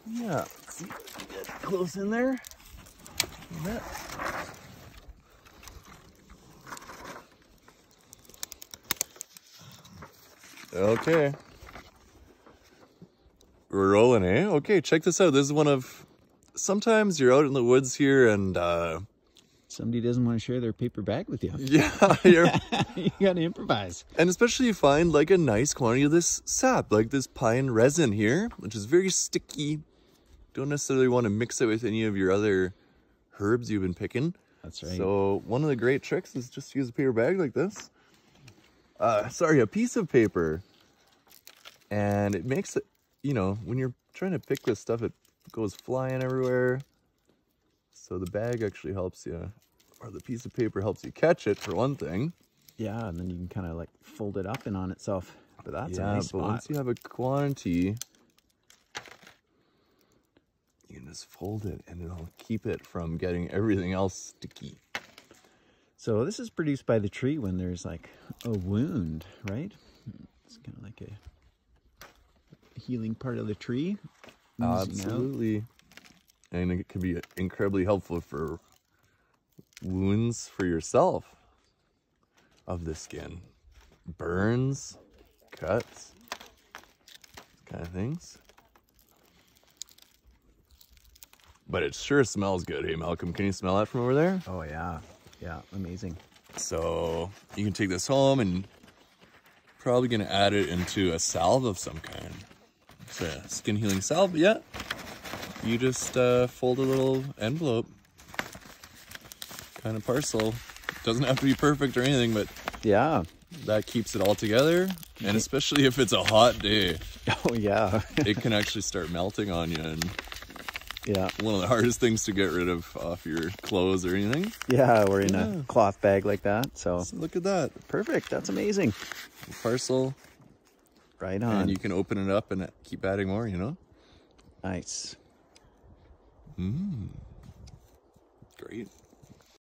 Yeah, let's see if we can get close in there. Okay. We're rolling, eh? Okay, check this out. This is one of... Sometimes you're out in the woods here and... Somebody doesn't want to share their paper bag with you. Yeah, You gotta improvise. and especially you find like a nice quantity of this sap, like this pine resin here, which is very sticky. Don't necessarily want to mix it with any of your other herbs you've been picking. That's right. So one of the great tricks is just to use a paper bag like this. Sorry, a piece of paper. And it makes it, you know, when you're trying to pick this stuff, it goes flying everywhere. So the bag actually helps you, or the piece of paper helps you catch it for one thing. Yeah, and then you can kind of like fold it up and on itself. But that's a nice but spot. once you have a quantity, you can just fold it and it'll keep it from getting everything else sticky. So this is produced by the tree when there's like a wound, right? It's kind of like a healing part of the tree. Absolutely. And it can be incredibly helpful for wounds for yourself of the skin. Burns, cuts, kind of things. But it sure smells good. Hey, Malcolm, can you smell that from over there? Oh, yeah. Yeah, amazing. So you can take this home and probably going to add it into a salve of some kind. It's a skin healing salve, but yeah. You just fold a little envelope, kind of parcel. Doesn't have to be perfect or anything, but yeah, that keeps it all together. And especially if it's a hot day, oh yeah, it can actually start melting on you. And yeah, one of the hardest things to get rid of off your clothes or anything. Yeah, or in a cloth bag like that. So look at that, perfect. That's amazing. Parcel, right on. And you can open it up and keep adding more. You know, nice. Great.